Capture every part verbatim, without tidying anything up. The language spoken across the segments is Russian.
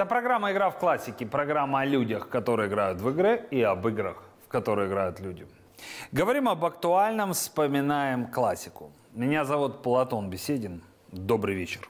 Это программа «Игра в классике», программа о людях, которые играют в игры, и об играх, в которые играют люди. Говорим об актуальном, вспоминаем классику. Меня зовут Платон Беседин. Добрый вечер.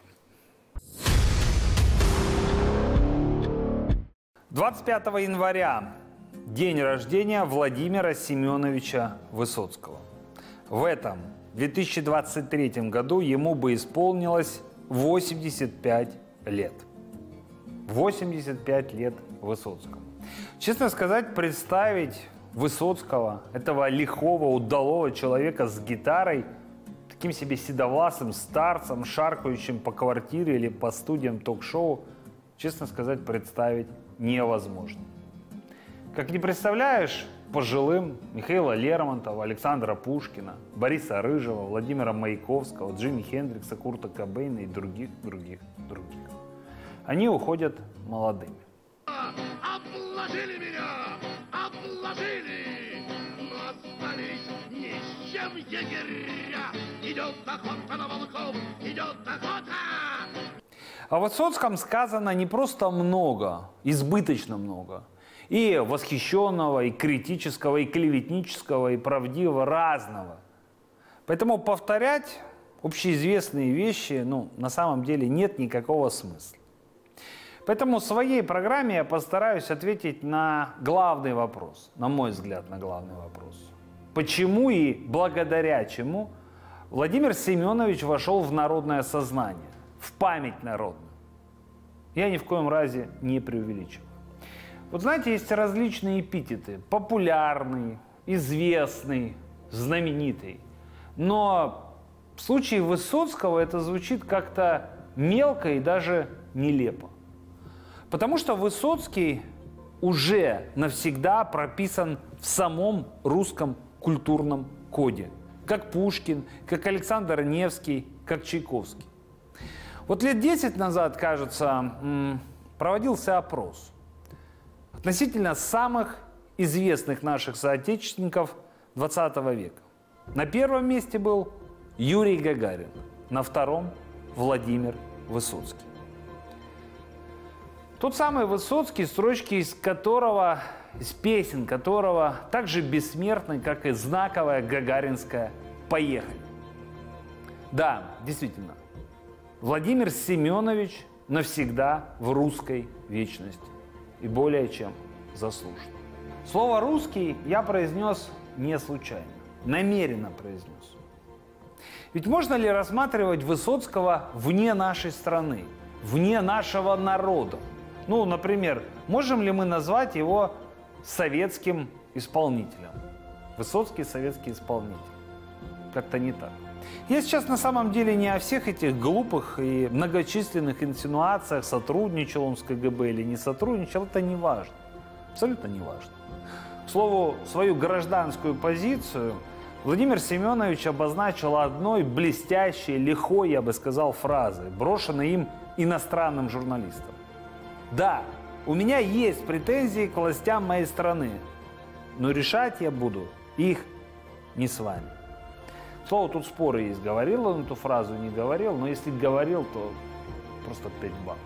двадцать пятого января – день рождения Владимира Семеновича Высоцкого. В этом две тысячи двадцать третьем году ему бы исполнилось восемьдесят пять лет. восемьдесят пять лет Высоцкому. Честно сказать, представить Высоцкого, этого лихого, удалого человека с гитарой, таким себе седовласым старцем, шаркающим по квартире или по студиям ток-шоу, честно сказать, представить невозможно. Как не представляешь пожилым Михаила Лермонтова, Александра Пушкина, Бориса Рыжего, Владимира Маяковского, Джимми Хендрикса, Курта Кобейна и других, других, других. Они уходят молодыми. Обложили меня! Обложили! Но остались ни с чем егеря! Идет охота на волков! Идет охота! О Высоцком сказано не просто много, избыточно много. И восхищенного, и критического, и клеветнического, и правдивого, разного. Поэтому повторять общеизвестные вещи, ну, на самом деле нет никакого смысла. Поэтому в своей программе я постараюсь ответить на главный вопрос, на мой взгляд, на главный вопрос. Почему и благодаря чему Владимир Семенович вошел в народное сознание, в память народную? Я ни в коем разе не преувеличиваю. Вот знаете, есть различные эпитеты: популярный, известный, знаменитый. Но в случае Высоцкого это звучит как-то мелко и даже нелепо. Потому что Высоцкий уже навсегда прописан в самом русском культурном коде. Как Пушкин, как Александр Невский, как Чайковский. Вот лет десять назад, кажется, проводился опрос относительно самых известных наших соотечественников двадцатого века. На первом месте был Юрий Гагарин, на втором – Владимир Высоцкий. Тот самый Высоцкий, строчки из которого, из песен которого так же бессмертны, как и знаковая гагаринская «Поехали». Да, действительно, Владимир Семенович навсегда в русской вечности. И более чем заслуженно. Слово «русский» я произнес не случайно, намеренно произнес. Ведь можно ли рассматривать Высоцкого вне нашей страны, вне нашего народа? Ну, например, можем ли мы назвать его советским исполнителем? Высоцкий советский исполнитель. Как-то не так. Я сейчас на самом деле не о всех этих глупых и многочисленных инсинуациях, сотрудничал он с ка гэ бэ или не сотрудничал, это не важно. Абсолютно не важно. К слову, свою гражданскую позицию Владимир Семенович обозначил одной блестящей, лихой, я бы сказал, фразой, брошенной им иностранным журналистам. Да, у меня есть претензии к властям моей страны, но решать я буду их не с вами. Слово, тут споры есть, говорил он эту фразу, не говорил, но если говорил, то просто пять баллов.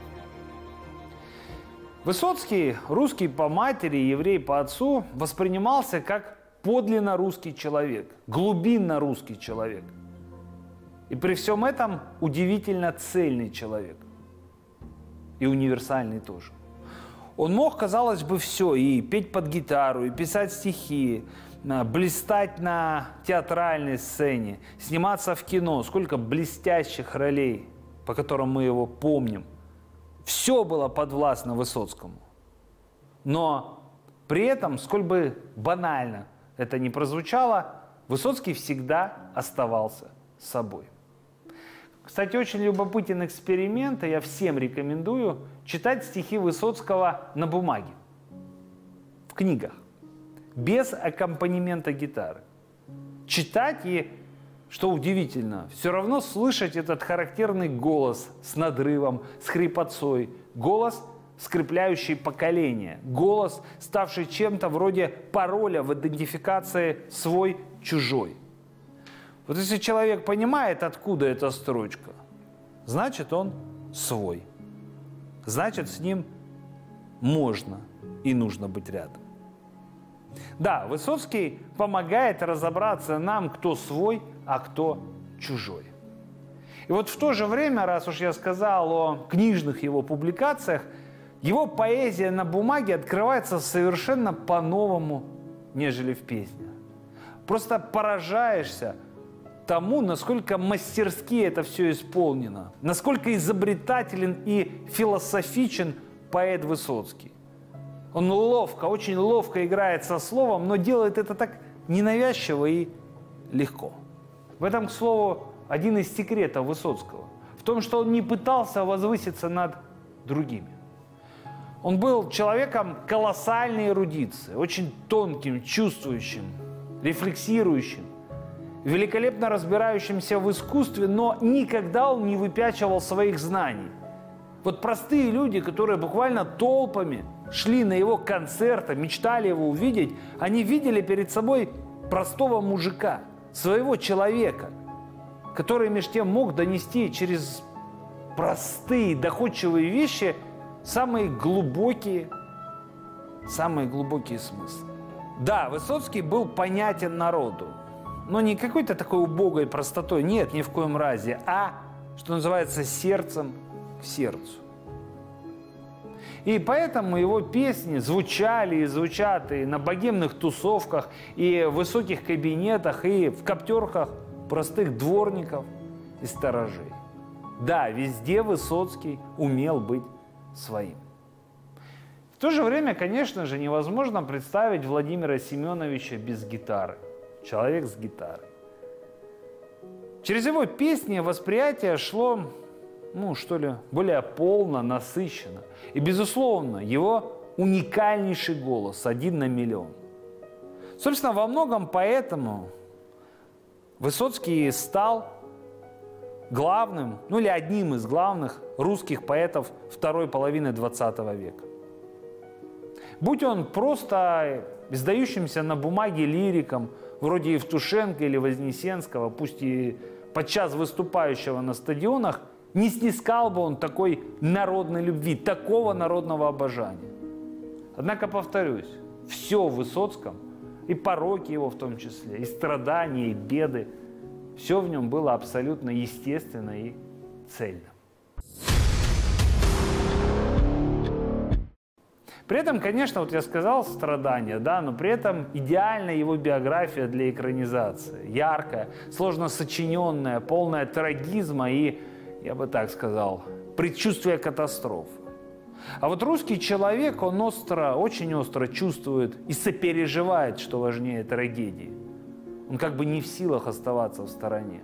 Высоцкий, русский по матери, еврей по отцу, воспринимался как подлинно русский человек, глубинно русский человек. И при всем этом удивительно цельный человек. И универсальный тоже. Он мог, казалось бы, все, и петь под гитару, и писать стихи, блистать на театральной сцене, сниматься в кино, сколько блестящих ролей, по которым мы его помним. Все было подвластно Высоцкому. Но при этом, сколь бы банально это ни прозвучало, Высоцкий всегда оставался собой. Кстати, очень любопытен эксперимент, и я всем рекомендую читать стихи Высоцкого на бумаге, в книгах, без аккомпанемента гитары. Читать и, что удивительно, все равно слышать этот характерный голос с надрывом, с хрипотцой, голос, скрепляющий поколение, голос, ставший чем-то вроде пароля в идентификации свой-чужой. Вот если человек понимает, откуда эта строчка, значит, он свой. Значит, с ним можно и нужно быть рядом. Да, Высоцкий помогает разобраться нам, кто свой, а кто чужой. И вот в то же время, раз уж я сказал о книжных его публикациях, его поэзия на бумаге открывается совершенно по-новому, нежели в песнях. Просто поражаешься тому, насколько мастерски это все исполнено, насколько изобретателен и философичен поэт Высоцкий. Он ловко, очень ловко играет со словом, но делает это так ненавязчиво и легко. В этом, к слову, один из секретов Высоцкого. В том, что он не пытался возвыситься над другими. Он был человеком колоссальной эрудиции, очень тонким, чувствующим, рефлексирующим, великолепно разбирающимся в искусстве, но никогда он не выпячивал своих знаний. Вот простые люди, которые буквально толпами шли на его концерты, мечтали его увидеть, они видели перед собой простого мужика, своего человека, который между тем мог донести через простые, доходчивые вещи самые глубокие, самые глубокие смыслы. Да, Высоцкий был понятен народу, но не какой-то такой убогой простотой, нет, ни в коем разе, а, что называется, сердцем к сердцу. И поэтому его песни звучали и звучат и на богемных тусовках, и в высоких кабинетах, и в коптерках простых дворников и сторожей. Да, везде Высоцкий умел быть своим. В то же время, конечно же, невозможно представить Владимира Семеновича без гитары. Человек с гитарой. Через его песни восприятие шло, ну, что ли, более полно, насыщенно. И, безусловно, его уникальнейший голос, один на миллион. Собственно, во многом поэтому Высоцкий стал главным, ну или одним из главных русских поэтов второй половины двадцатого века. Будь он просто издающимся на бумаге лириком, вроде Евтушенко или Вознесенского, пусть и подчас выступающего на стадионах, не снискал бы он такой народной любви, такого народного обожания. Однако, повторюсь, все в Высоцком, и пороки его в том числе, и страдания, и беды, все в нем было абсолютно естественно и цельно. При этом, конечно, вот я сказал страдания, да, но при этом идеальная его биография для экранизации. Яркая, сложно сочиненная, полная трагизма и, я бы так сказал, предчувствия катастроф. А вот русский человек, он остро, очень остро чувствует и сопереживает, что важнее, трагедии. Он как бы не в силах оставаться в стороне.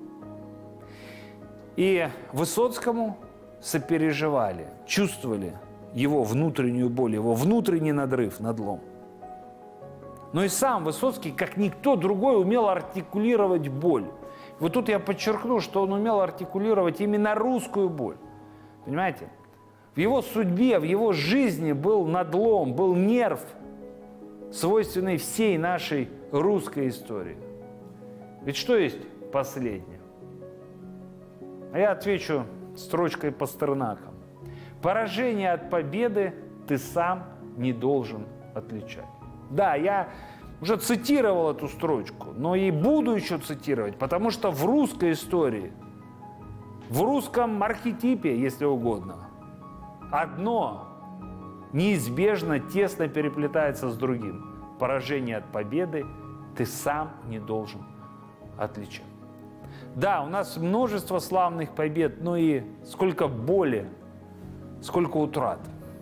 И Высоцкому сопереживали, чувствовали его внутреннюю боль, его внутренний надрыв, надлом. Но и сам Высоцкий, как никто другой, умел артикулировать боль. Вот тут я подчеркну, что он умел артикулировать именно русскую боль. Понимаете? В его судьбе, в его жизни был надлом, был нерв, свойственный всей нашей русской истории. Ведь что есть последнее? А я отвечу строчкой Пастернака. Поражение от победы ты сам не должен отличать. Да, я уже цитировал эту строчку, но и буду еще цитировать, потому что в русской истории, в русском архетипе, если угодно, одно неизбежно тесно переплетается с другим. Поражение от победы ты сам не должен отличать. Да, у нас множество славных побед, но и сколько боли, сколько утрат.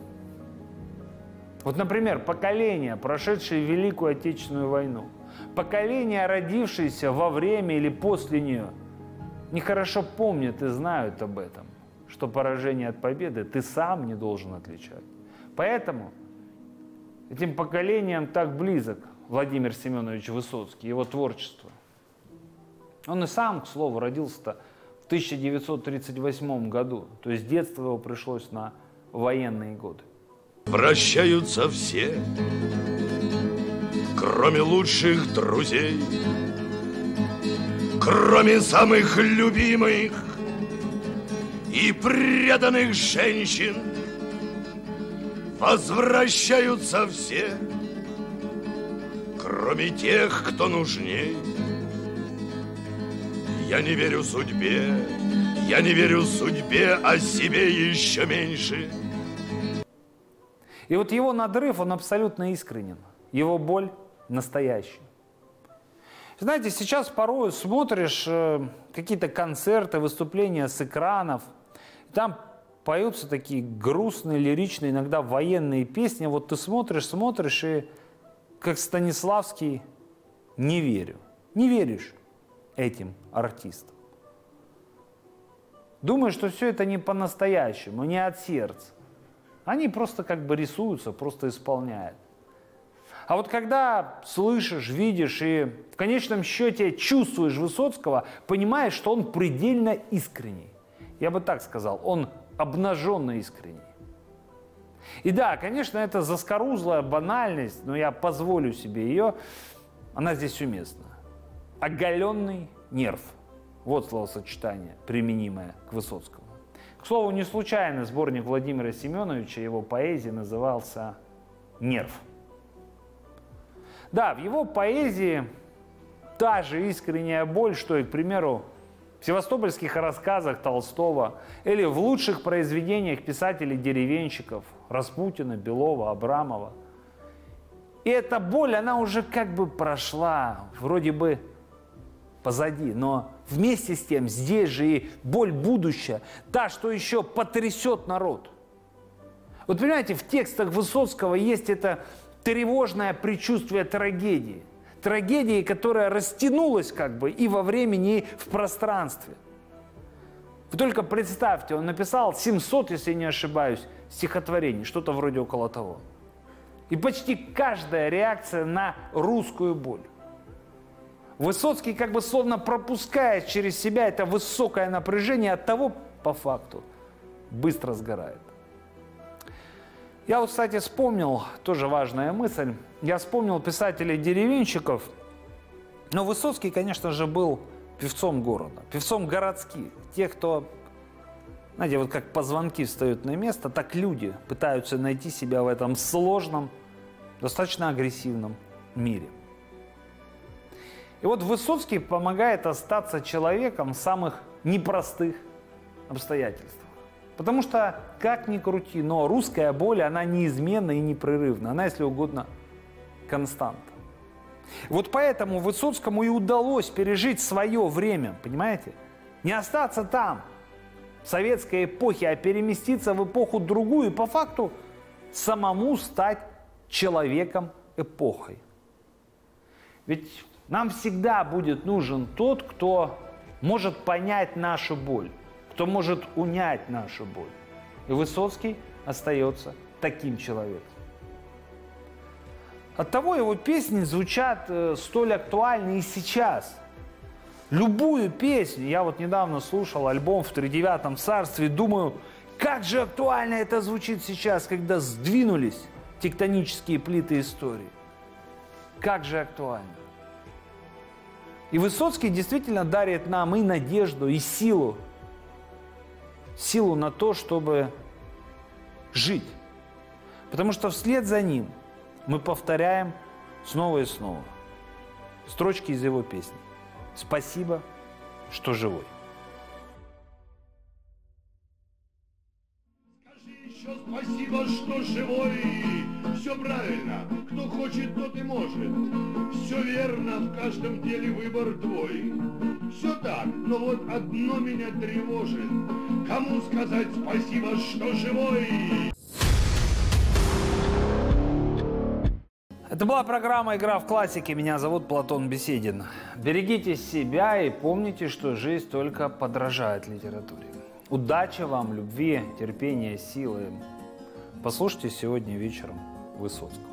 Вот, например, поколение, прошедшее Великую Отечественную войну, поколение, родившееся во время или после нее, нехорошо помнят и знают об этом, что поражение от победы ты сам не должен отличать. Поэтому этим поколением так близок Владимир Семенович Высоцкий, его творчество. Он и сам, к слову, родился-то в тысяча девятьсот тридцать восьмом году, то есть детство его пришлось на военные годы. Прощаются все, кроме лучших друзей, кроме самых любимых и преданных женщин. Возвращаются все, кроме тех, кто нужней. Я не верю судьбе, я не верю судьбе, а себе еще меньше. И вот его надрыв, он абсолютно искренен. Его боль настоящая. Знаете, сейчас порой смотришь э, какие-то концерты, выступления с экранов, там поются такие грустные, лиричные, иногда военные песни. Вот ты смотришь, смотришь, и как Станиславский, не верю. Не веришь этим артистам. Думаешь, что все это не по-настоящему, не от сердца. Они просто как бы рисуются, просто исполняют. А вот когда слышишь, видишь и в конечном счете чувствуешь Высоцкого, понимаешь, что он предельно искренний. Я бы так сказал, он обнаженно искренний. И да, конечно, это заскорузлая банальность, но я позволю себе ее, она здесь уместна. Оголенный нерв. Вот словосочетание, применимое к Высоцкому. К слову, не случайно сборник Владимира Семеновича, его поэзии назывался «Нерв». Да, в его поэзии та же искренняя боль, что и, к примеру, в севастопольских рассказах Толстого или в лучших произведениях писателей-деревенщиков Распутина, Белова, Абрамова. И эта боль, она уже как бы прошла, вроде бы позади, но вместе с тем здесь же и боль будущая, та, что еще потрясет народ. Вот понимаете, в текстах Высоцкого есть это тревожное предчувствие трагедии. Трагедии, которая растянулась как бы и во времени, и в пространстве. Вы только представьте, он написал семьсот, если не ошибаюсь, стихотворений, что-то вроде около того. И почти каждая реакция на русскую боль. Высоцкий как бы словно пропускает через себя это высокое напряжение, от того, по факту, быстро сгорает. Я вот, кстати, вспомнил, тоже важная мысль, я вспомнил писателей-деревенщиков, но Высоцкий, конечно же, был певцом города, певцом городских, тех, кто, знаете, вот как позвонки встают на место, так люди пытаются найти себя в этом сложном, достаточно агрессивном мире. И вот Высоцкий помогает остаться человеком в самых непростых обстоятельствах. Потому что, как ни крути, но русская боль, она неизменна и непрерывна. Она, если угодно, константа. Вот поэтому Высоцкому и удалось пережить свое время, понимаете? Не остаться там, в советской эпохе, а переместиться в эпоху другую и по факту самому стать человеком-эпохой. Ведь нам всегда будет нужен тот, кто может понять нашу боль, кто может унять нашу боль. И Высоцкий остается таким человеком. Оттого его песни звучат э, столь актуальны и сейчас. Любую песню, я вот недавно слушал альбом «В тридевятом царстве», думаю, как же актуально это звучит сейчас, когда сдвинулись тектонические плиты истории. Как же актуально. И Высоцкий действительно дарит нам и надежду, и силу. Силу на то, чтобы жить. Потому что вслед за ним мы повторяем снова и снова строчки из его песни. Спасибо, что живой. Скажи еще спасибо, что живой. Все правильно, кто хочет, тот и может. Все верно, в каждом деле выбор твой. Все так, но вот одно меня тревожит. Кому сказать спасибо, что живой? Это была программа «Игра в классике». Меня зовут Платон Беседин. Берегите себя и помните, что жизнь только подражает литературе. Удачи вам, любви, терпения, силы. Послушайте сегодня вечером Высоцкого.